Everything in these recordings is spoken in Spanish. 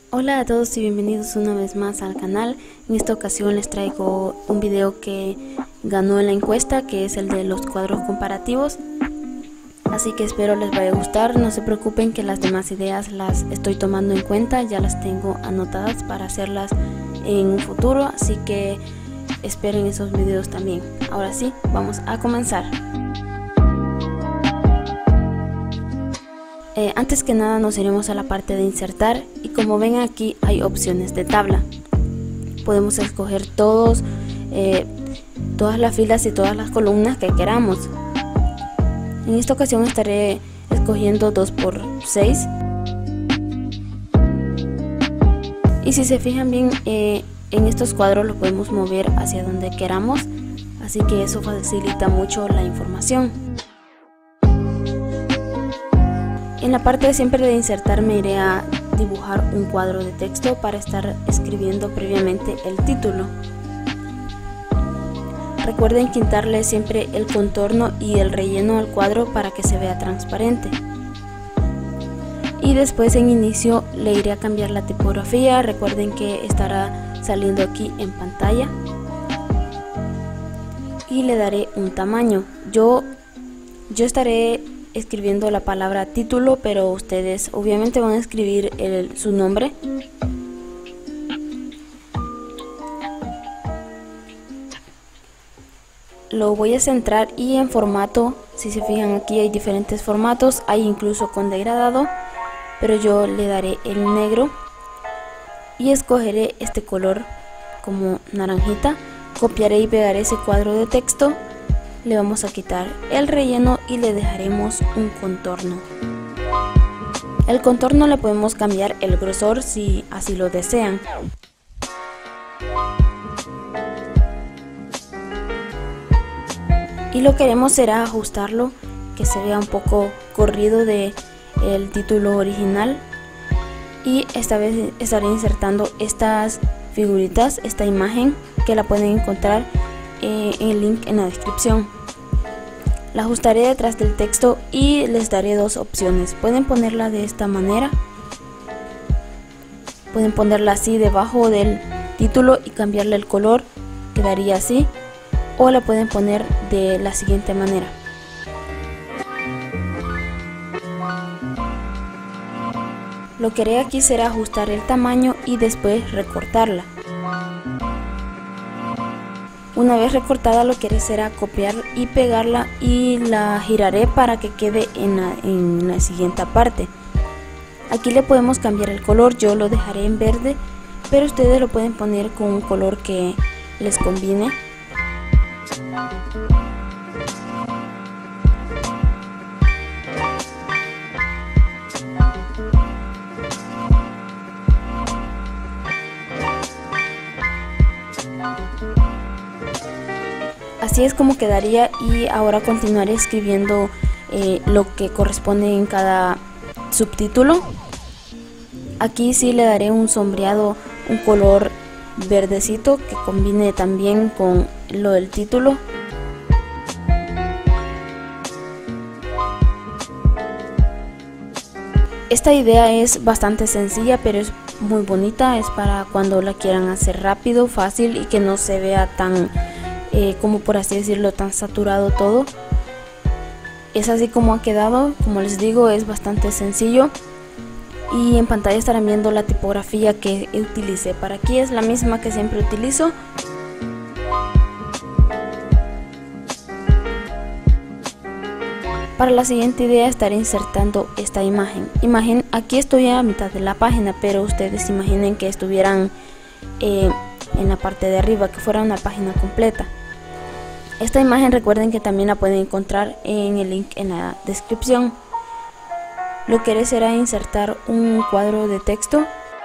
Hola a todos y bienvenidos una vez más al canal. En esta ocasión les traigo un video que ganó en la encuesta, que es el de los cuadros comparativos. Así que espero les vaya a gustar. No se preocupen que las demás ideas las estoy tomando en cuenta, ya las tengo anotadas para hacerlas en un futuro, así que esperen esos videos también. Ahora sí, vamos a comenzar. Antes que nada nos iremos a la parte de insertar y como ven aquí hay opciones de tabla. Podemos escoger todas las filas y todas las columnas que queramos. En esta ocasión estaré escogiendo 2×6. Y si se fijan bien, en estos cuadros los podemos mover hacia donde queramos, así que eso facilita mucho la información. En la parte siempre de insertar me iré a dibujar un cuadro de texto para estar escribiendo previamente el título. Recuerden quitarle siempre el contorno y el relleno al cuadro para que se vea transparente. Y después en inicio le iré a cambiar la tipografía. Recuerden que estará saliendo aquí en pantalla. Y le daré un tamaño. Yo estaré escribiendo la palabra título, pero ustedes obviamente van a escribir su nombre. Lo voy a centrar y en formato, si se fijan aquí hay diferentes formatos, hay incluso con degradado, pero yo le daré el negro y escogeré este color como naranjita. Copiaré y pegaré ese cuadro de texto. Le vamos a quitar el relleno y le dejaremos un contorno. El contorno le podemos cambiar el grosor si así lo desean. Y lo que haremos será ajustarlo, que se vea un poco corrido del título original. Y esta vez estaré insertando estas figuritas, esta imagen, que la pueden encontrar en el link en la descripción. La ajustaré detrás del texto y les daré dos opciones. Pueden ponerla de esta manera, pueden ponerla así debajo del título y cambiarle el color, quedaría así, o la pueden poner de la siguiente manera. Lo que haré aquí será ajustar el tamaño y después recortarla. Una vez recortada, lo que haré será copiar y pegarla y la giraré para que quede en la siguiente parte. Aquí le podemos cambiar el color, yo lo dejaré en verde, pero ustedes lo pueden poner con un color que les combine. Así es como quedaría y ahora continuaré escribiendo lo que corresponde en cada subtítulo. Aquí sí le daré un sombreado, un color verdecito que combine también con lo del título. Esta idea es bastante sencilla, pero es muy bonita, es para cuando la quieran hacer rápido, fácil y que no se vea tan como por así decirlo, tan saturado todo. Es así como ha quedado. Como les digo, es bastante sencillo y en pantalla estarán viendo la tipografía que utilicé. Para aquí es la misma que siempre utilizo. Para la siguiente idea estaré insertando esta imagen. Aquí estoy a mitad de la página, pero ustedes imaginen que estuvieran en la parte de arriba, que fuera una página completa. Esta imagen recuerden que también la pueden encontrar en el link en la descripción. Lo que haré será insertar un cuadro de texto.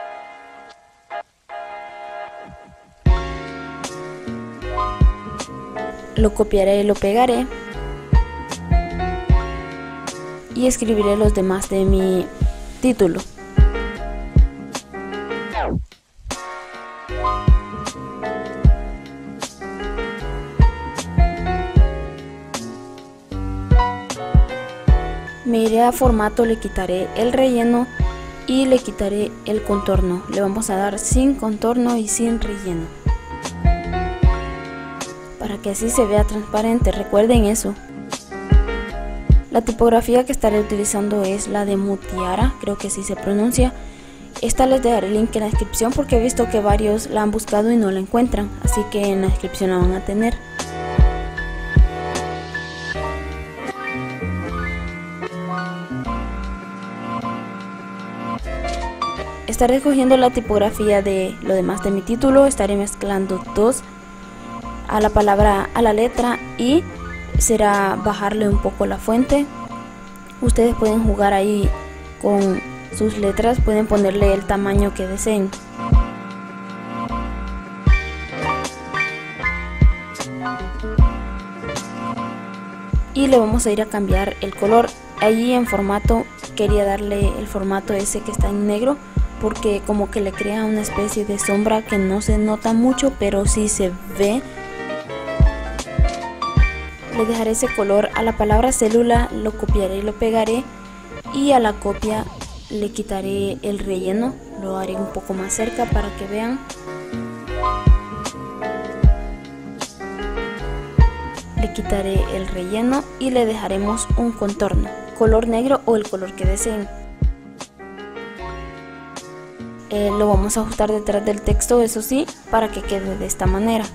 Lo copiaré y lo pegaré. Y escribiré los demás de mi título. Me iré a formato, le quitaré el relleno y le quitaré el contorno. Le vamos a dar sin contorno y sin relleno, para que así se vea transparente, recuerden eso. La tipografía que estaré utilizando es la de Mutiara, creo que así se pronuncia. Esta les dejaré el link en la descripción porque he visto que varios la han buscado y no la encuentran, así que en la descripción la van a tener. Estaré escogiendo la tipografía de lo demás de mi título, estaré mezclando dos a la palabra, a la letra, y será bajarle un poco la fuente. Ustedes pueden jugar ahí con sus letras, pueden ponerle el tamaño que deseen. Y le vamos a ir a cambiar el color. Allí en formato quería darle el formato ese que está en negro, porque como que le crea una especie de sombra que no se nota mucho, pero sí se ve. Le dejaré ese color a la palabra célula, lo copiaré y lo pegaré, y a la copia le quitaré el relleno, lo haré un poco más cerca para que vean. Le quitaré el relleno y le dejaremos un contorno, color negro o el color que deseen. Lo vamos a ajustar detrás del texto, eso sí, para que quede de esta manera.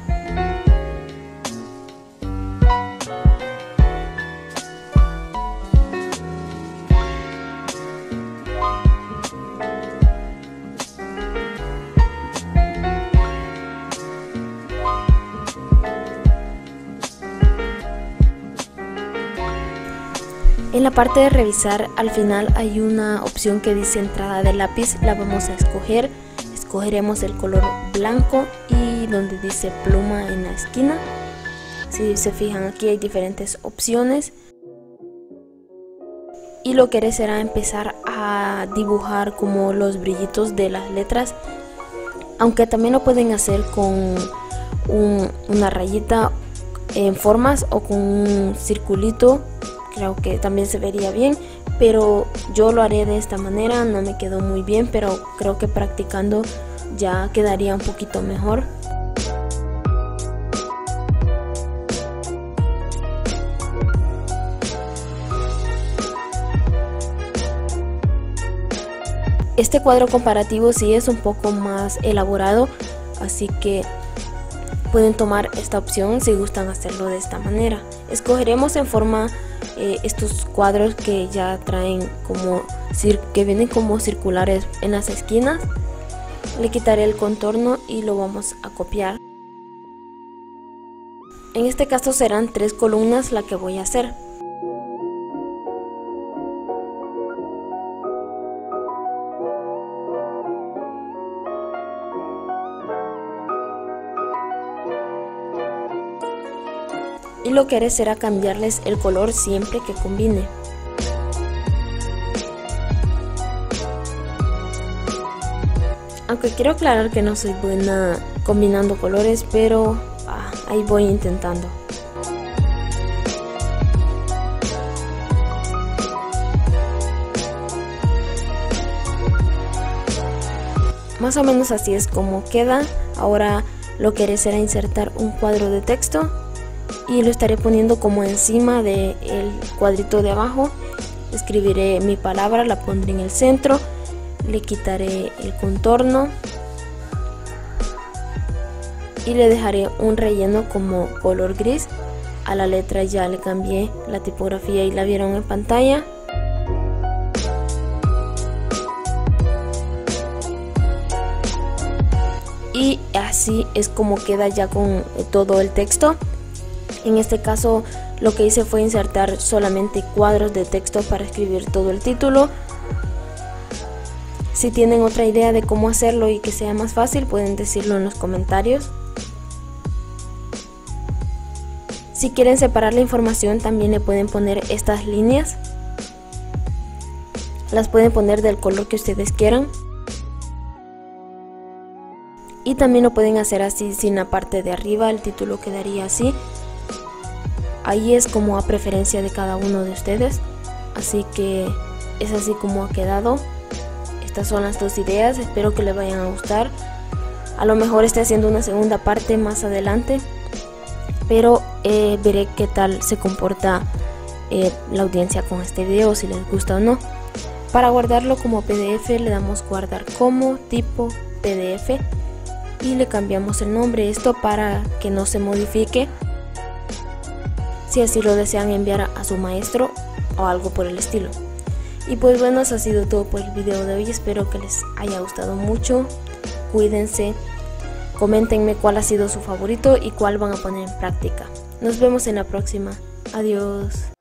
En la parte de revisar, al final hay una opción que dice entrada de lápiz, la vamos a escoger. Escogeremos el color blanco y donde dice pluma en la esquina. Si se fijan, aquí hay diferentes opciones. Y lo que haré será empezar a dibujar como los brillitos de las letras, aunque también lo pueden hacer con una rayita en formas o con un circulito. Creo que también se vería bien, pero yo lo haré de esta manera. No me quedó muy bien, pero creo que practicando ya quedaría un poquito mejor. Este cuadro comparativo sí es un poco más elaborado, así que pueden tomar esta opción si gustan hacerlo de esta manera. Escogeremos en forma estos cuadros que ya traen como que vienen como circulares en las esquinas. Le quitaré el contorno y lo vamos a copiar. En este caso serán 3 columnas la que voy a hacer. Y lo que haré será cambiarles el color siempre que combine. Aunque quiero aclarar que no soy buena combinando colores, pero ahí voy intentando. Más o menos así es como queda. Ahora lo que haré será insertar un cuadro de texto y lo estaré poniendo como encima del cuadrito de abajo. Escribiré mi palabra, la pondré en el centro, le quitaré el contorno y le dejaré un relleno como color gris. A la letra ya le cambié la tipografía y la vieron en pantalla. Y así es como queda ya con todo el texto. En este caso lo que hice fue insertar solamente cuadros de texto para escribir todo el título. Si tienen otra idea de cómo hacerlo y que sea más fácil, pueden decirlo en los comentarios. Si quieren separar la información, también le pueden poner estas líneas. Las pueden poner del color que ustedes quieran. Y también lo pueden hacer así sin la parte de arriba, el título quedaría así. Ahí es como a preferencia de cada uno de ustedes. Así que es así como ha quedado. estas son las dos ideas, espero que les vayan a gustar. A lo mejor esté haciendo una segunda parte más adelante, pero veré qué tal se comporta la audiencia con este video, si les gusta o no. Para guardarlo como PDF le damos guardar como tipo PDF y le cambiamos el nombre, esto para que no se modifique si así lo desean enviar a su maestro o algo por el estilo. Y pues bueno, eso ha sido todo por el video de hoy, espero que les haya gustado mucho. Cuídense, coméntenme cuál ha sido su favorito y cuál van a poner en práctica. Nos vemos en la próxima. Adiós.